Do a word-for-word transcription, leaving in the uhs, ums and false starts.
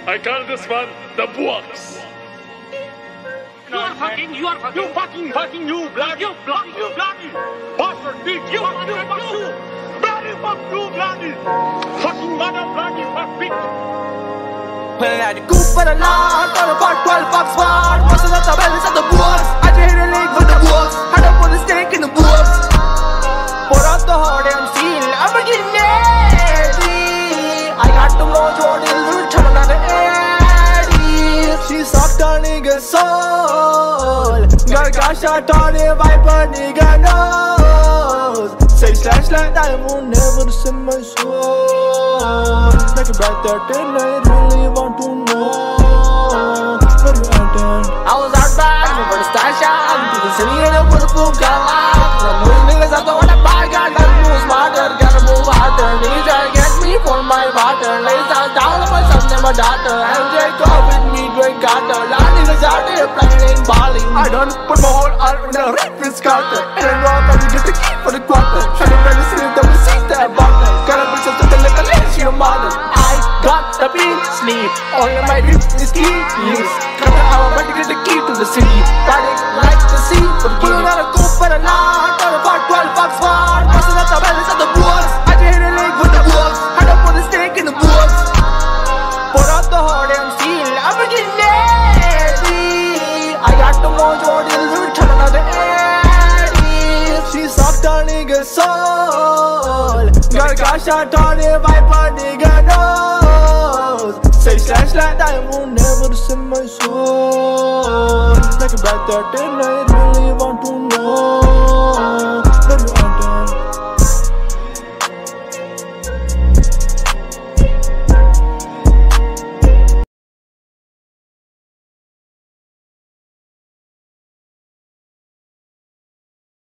I call this one the Buoks. You are fucking, you are fucking. You fucking, fucking, you bloody, You bloody, you bloody, bastard bitch, you, fuck you, fuck you, bloody, fuck you, bloody, fucking mother, bloody, fuck bitch. When I had Cooper a lot, on about twelve bucks far. Most of the balance of the Buoks. I just hit a leg with the Buoks. Had up on the stake in the Buoks. Pour out the hard and steel. I'm getting ready. I got the mojo, we'll turn another eddy. She sucked a nigga's soul. Got got shot on a viper, nigga knows. Say slash like I will never see my soul. Like a bright thirteen, I really want to know where you at. I was out back, I'm over the stash out. To the city and I put a full gun out. The new niggas I don't wanna buy, got to move smarter, gotta move harder. Niggas try to get me for my water. Lays down down on my son and my daughter. M J go with me, Dwayne Carter. A lot of niggas out there playing in Bali. I don't put my whole heart in a rapist Carter. And I know I'm gonna get the key for the quarter. Try to run the city, then we see that bottle. Gotta push up to the little lady, your mother. I got the big sleep. All of my dreams is keys. Come to our to get the key to the city. Party like the sea. But pulling out a coupe and a lot. On about twelve bucks far. Busting out the balance of the Buoks. I just hit a leg with the Buoks. Had up on the stake in the Buoks. Pour out the hard and steel. I'm getting ready. I got the mojo, we'll turn another eddy. She sucked a nigga's soul. Got got shot on a viper, nigga knows. Say slash like I will never see my soul. Like a bright thirteen, I really want to know